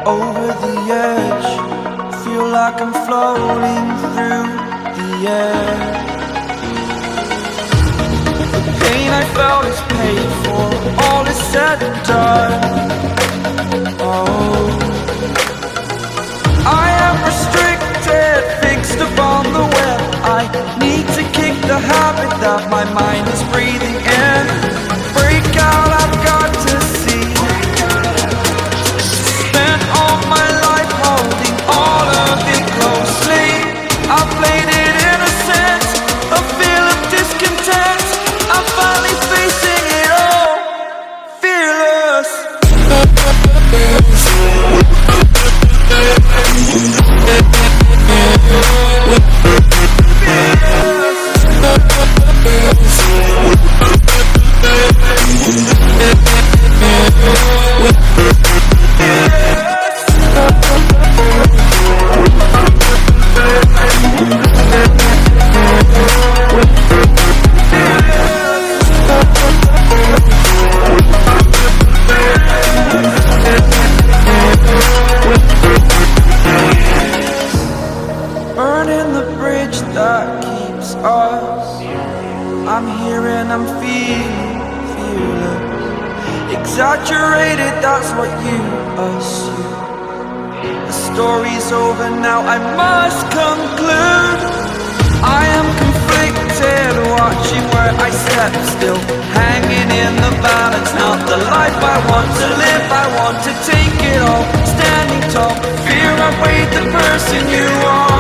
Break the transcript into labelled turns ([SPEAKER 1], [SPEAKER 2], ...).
[SPEAKER 1] over the edge. Feel like I'm floating through the air. The pain I felt is paid for, all is said and done. Oh, I am restricted, fixed upon the web. I need to kick the habit that my mind is breathing in. Break out, I've got to see. Spent all my life holding all of it closely. I played it innocent, a feel of discontent. I'm finally facing it all, fearless. Burning the bridge that keeps us. I'm here and I'm feeling fearless. Exaggerated, that's what you assume. The story's over now, I must conclude. I am conflicted, watching where I step still, hanging in the balance. Not the life I want to live, I want to take it all. Standing tall, fear I weighed the person you are.